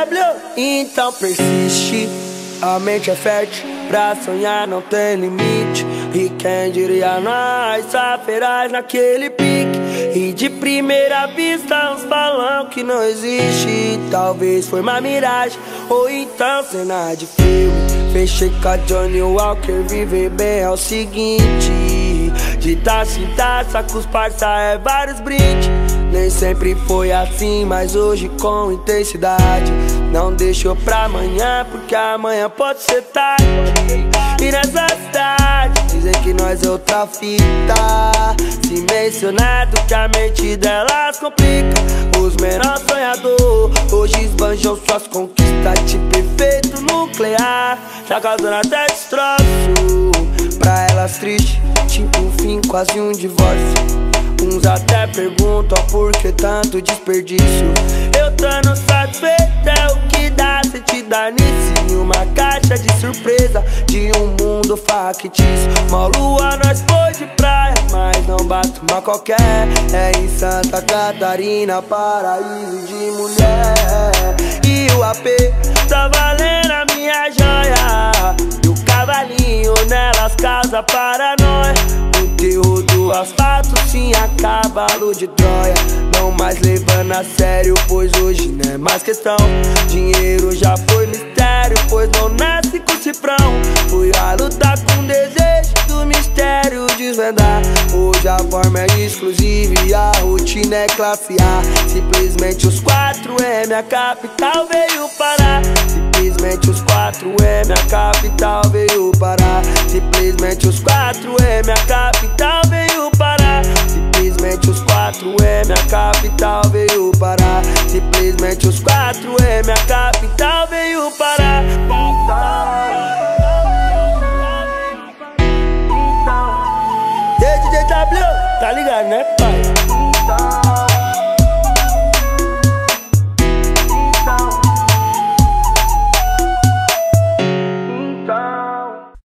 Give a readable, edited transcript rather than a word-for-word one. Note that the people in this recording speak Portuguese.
Então persiste, a mente é fértil, pra sonhar não tem limite. E quem diria nós, ferais naquele pique. E de primeira vista uns falam que não existe. Talvez foi uma miragem, ou então cena de filme. Fechei com a Johnny Walker, viver bem é o seguinte: de taça em taça com os parça é vários brindes. Nem sempre foi assim, mas hoje com intensidade. Não deixou pra amanhã, porque amanhã pode ser tarde. E nessa cidade dizem que nós é outra fita. Se mencionado que a mente delas complica. Os menores sonhadores hoje esbanjam suas conquistas. Tipo efeito nuclear, já causando até destroço. Pra elas triste, tipo um fim, quase um divórcio. Uns até perguntam por que tanto desperdício. Eu tô no satisfeito, é o que dá se te dar nisso. Em uma caixa de surpresa de um mundo factício. Mó lua nós foi de praia, mas não bate uma qualquer. É em Santa Catarina, paraíso de mulher. E o AP tá valendo a minha joia. E o cavalinho nelas causa paranoia. O terror do asfalto sim é cavalo de Troia. Não mais levando a sério, pois hoje não é mais questão. Dinheiro já foi mistério, pois não nasce com cifrão. Fui a lutar com desejo do mistério desvendar. Hoje a forma é exclusiva e a rotina é classe A. Simplesmente os 4M, a capital veio parar. Simplesmente os 4M, a capital veio parar. Simplesmente os 4M, a capital veio parar. Simplesmente os 4M, a capital veio